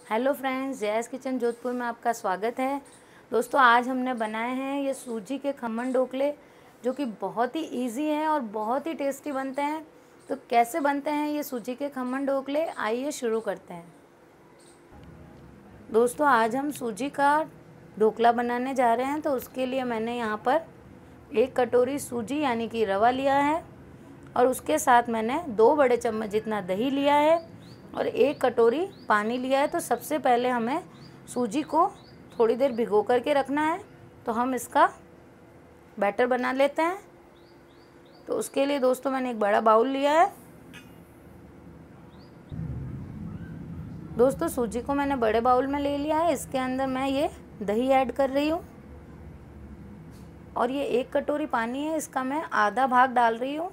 Hello friends, Jaya's kitchen Jodhpur में आपका स्वागत है। दोस्तों, आज हमने बनाए हैं ये सूजी के खमन ढोकले, जो कि बहुत ही इजी हैं और बहुत ही टेस्टी बनते हैं। तो कैसे बनते हैं ये सूजी के खमन ढोकले, आइए शुरू करते हैं। दोस्तों, आज हम सूजी का ढोकला बनाने जा रहे हैं। तो उसके लिए मैंने यहाँ पर 1 कटोरी सूजी यानी कि रवा लिया है और उसके साथ मैंने 2 बड़े चम्मच जितना दही लिया है और 1 कटोरी पानी लिया है। तो सबसे पहले हमें सूजी को थोड़ी देर भिगो करके रखना है। तो हम इसका बैटर बना लेते हैं। तो उसके लिए दोस्तों मैंने एक बड़ा बाउल लिया है। दोस्तों, सूजी को मैंने बड़े बाउल में ले लिया है। इसके अंदर मैं ये दही ऐड कर रही हूँ और ये 1 कटोरी पानी है, इसका मैं आधा भाग डाल रही हूँ।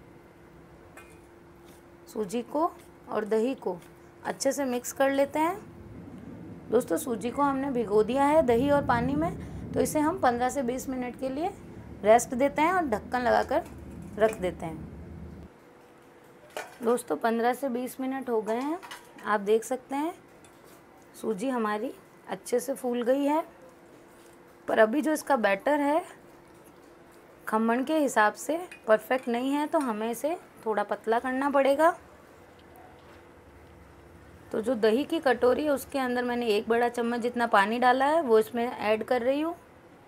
सूजी को और दही को अच्छे से मिक्स कर लेते हैं। दोस्तों, सूजी को हमने भिगो दिया है दही और पानी में, तो इसे हम 15 से 20 मिनट के लिए रेस्ट देते हैं और ढक्कन लगाकर रख देते हैं। दोस्तों, 15 से 20 मिनट हो गए हैं। आप देख सकते हैं सूजी हमारी अच्छे से फूल गई है, पर अभी जो इसका बैटर है खमन के हिसाब से परफेक्ट नहीं है, तो हमें इसे थोड़ा पतला करना पड़ेगा। तो जो दही की कटोरी है उसके अंदर मैंने 1 बड़ा चम्मच जितना पानी डाला है, वो इसमें ऐड कर रही हूँ।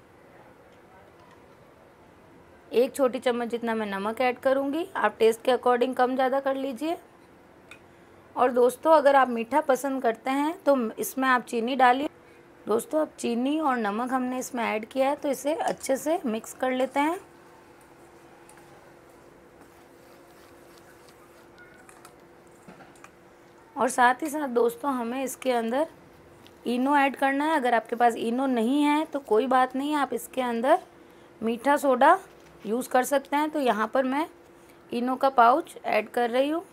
1 छोटी चम्मच जितना मैं नमक ऐड करूँगी। आप टेस्ट के अकॉर्डिंग कम ज़्यादा कर लीजिए। और दोस्तों, अगर आप मीठा पसंद करते हैं तो इसमें आप चीनी डालिए। दोस्तों, अब चीनी और नमक हमने इसमें ऐड किया है, तो इसे अच्छे से मिक्स कर लेते हैं। और साथ ही साथ दोस्तों, हमें इसके अंदर इनो ऐड करना है। अगर आपके पास इनो नहीं है तो कोई बात नहीं, आप इसके अंदर मीठा सोडा यूज़ कर सकते हैं। तो यहाँ पर मैं इनो का पाउच ऐड कर रही हूँ।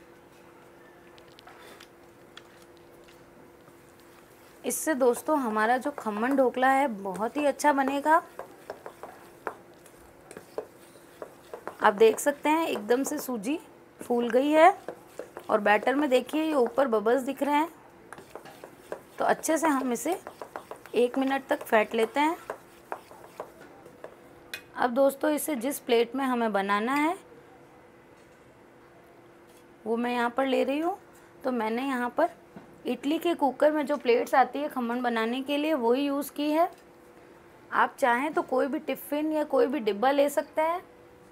इससे दोस्तों हमारा जो खमन ढोकला है बहुत ही अच्छा बनेगा। आप देख सकते हैं एकदम से सूजी फूल गई है और बैटर में देखिए ये ऊपर बबल्स दिख रहे हैं। तो अच्छे से हम इसे 1 मिनट तक फेंट लेते हैं। अब दोस्तों, इसे जिस प्लेट में हमें बनाना है वो मैं यहाँ पर ले रही हूँ। तो मैंने यहाँ पर इडली के कुकर में जो प्लेट्स आती है खमन बनाने के लिए वही यूज़ की है। आप चाहें तो कोई भी टिफ़िन या कोई भी डिब्बा ले सकते हैं।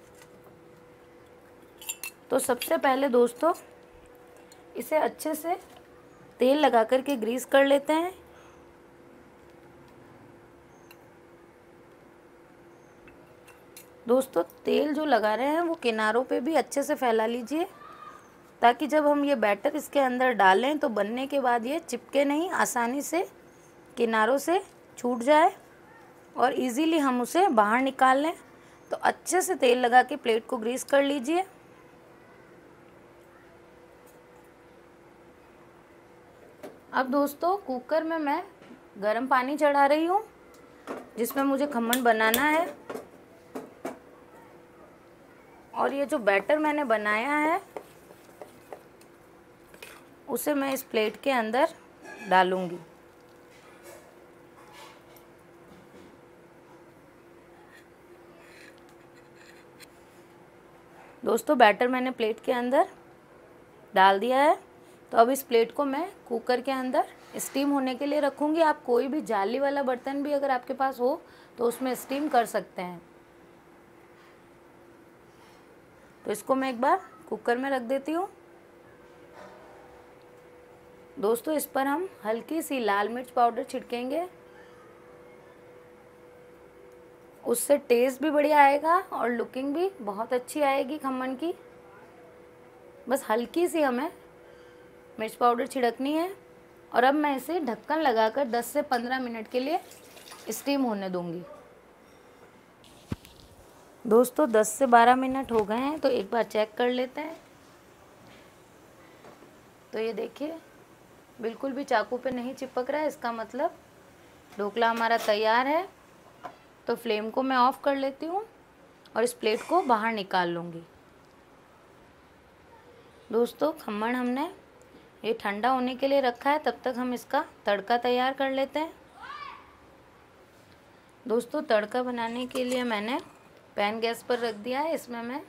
तो सबसे पहले दोस्तों इसे अच्छे से तेल लगा करके ग्रीस कर लेते हैं। दोस्तों, तेल जो लगा रहे हैं वो किनारों पे भी अच्छे से फैला लीजिए, ताकि जब हम ये बैटर इसके अंदर डालें तो बनने के बाद ये चिपके नहीं, आसानी से किनारों से छूट जाए और इजीली हम उसे बाहर निकाल लें। तो अच्छे से तेल लगा के प्लेट को ग्रीस कर लीजिए। अब दोस्तों, कुकर में मैं गर्म पानी चढ़ा रही हूँ जिसमें मुझे खमन बनाना है। और ये जो बैटर मैंने बनाया है उसे मैं इस प्लेट के अंदर डालूंगी। दोस्तों, बैटर मैंने प्लेट के अंदर डाल दिया है। तो अब इस प्लेट को मैं कुकर के अंदर स्टीम होने के लिए रखूँगी। आप कोई भी जाली वाला बर्तन भी अगर आपके पास हो तो उसमें स्टीम कर सकते हैं। तो इसको मैं एक बार कुकर में रख देती हूँ। दोस्तों, इस पर हम हल्की सी लाल मिर्च पाउडर छिड़केंगे, उससे टेस्ट भी बढ़िया आएगा और लुकिंग भी बहुत अच्छी आएगी खमन की। बस हल्की सी हमें मिर्च पाउडर छिड़कनी है। और अब मैं इसे ढक्कन लगाकर 10 से 15 मिनट के लिए स्टीम होने दूंगी। दोस्तों, 10 से 12 मिनट हो गए हैं, तो एक बार चेक कर लेते हैं। तो ये देखिए बिल्कुल भी चाकू पे नहीं चिपक रहा है, इसका मतलब ढोकला हमारा तैयार है। तो फ्लेम को मैं ऑफ़ कर लेती हूँ और इस प्लेट को बाहर निकाल लूँगी। दोस्तों, खमन हमने ये ठंडा होने के लिए रखा है, तब तक हम इसका तड़का तैयार कर लेते हैं। दोस्तों तड़का बनाने के लिए मैंने पैन गैस पर रख दिया है। इसमें मैं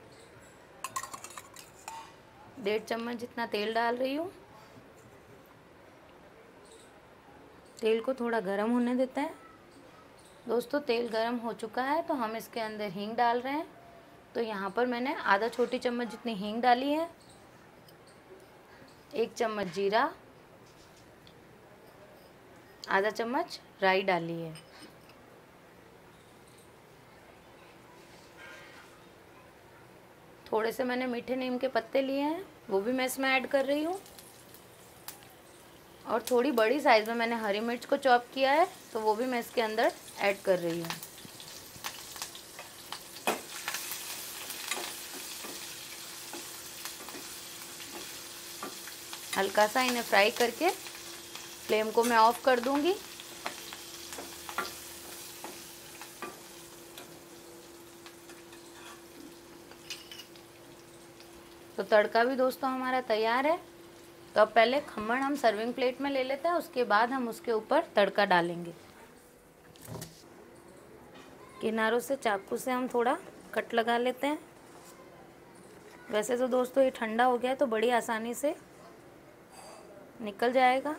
1.5 चम्मच जितना तेल डाल रही हूँ। तेल को थोड़ा गर्म होने देते हैं। दोस्तों तेल गर्म हो चुका है तो हम इसके अंदर हींग डाल रहे हैं। तो यहाँ पर मैंने आधा छोटी चम्मच जितनी हींग डाली है, 1 चम्मच जीरा, आधा चम्मच राई डाली है। थोड़े से मैंने मीठे नीम के पत्ते लिए हैं, वो भी मैं इसमें ऐड कर रही हूँ। और थोड़ी बड़ी साइज़ में मैंने हरी मिर्च को चॉप किया है, तो वो भी मैं इसके अंदर ऐड कर रही हूँ। हल्का सा इन्हें फ्राई करके फ्लेम को मैं ऑफ कर दूंगी। तो तड़का भी दोस्तों हमारा तैयार है। तो अब पहले खमण हम सर्विंग प्लेट में ले लेते हैं, उसके बाद हम उसके ऊपर तड़का डालेंगे। किनारों से चाकू से हम थोड़ा कट लगा लेते हैं। वैसे तो दोस्तों ये ठंडा हो गया है तो बड़ी आसानी से निकल जाएगा।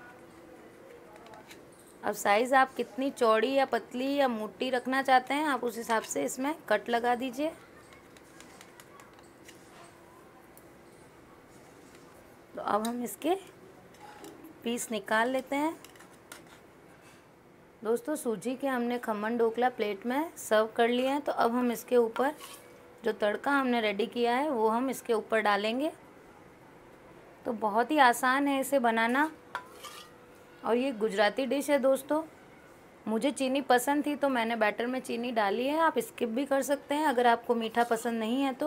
अब साइज़ आप कितनी चौड़ी या पतली या मोटी रखना चाहते हैं, आप उस हिसाब से इसमें कट लगा दीजिए। तो अब हम इसके पीस निकाल लेते हैं। दोस्तों सूजी के हमने खमन ढोकला प्लेट में सर्व कर लिया है। तो अब हम इसके ऊपर जो तड़का हमने रेडी किया है वो हम इसके ऊपर डालेंगे। तो बहुत ही आसान है इसे बनाना और ये गुजराती डिश है दोस्तों। मुझे चीनी पसंद थी तो मैंने बैटर में चीनी डाली है, आप स्किप भी कर सकते हैं अगर आपको मीठा पसंद नहीं है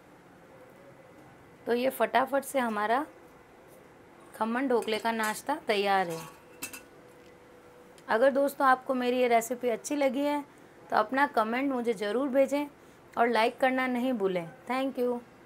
तो ये फटाफट से हमारा खमन ढोकले का नाश्ता तैयार है। अगर दोस्तों आपको मेरी ये रेसिपी अच्छी लगी है तो अपना कमेंट मुझे ज़रूर भेजें और लाइक करना नहीं भूलें। Thank you.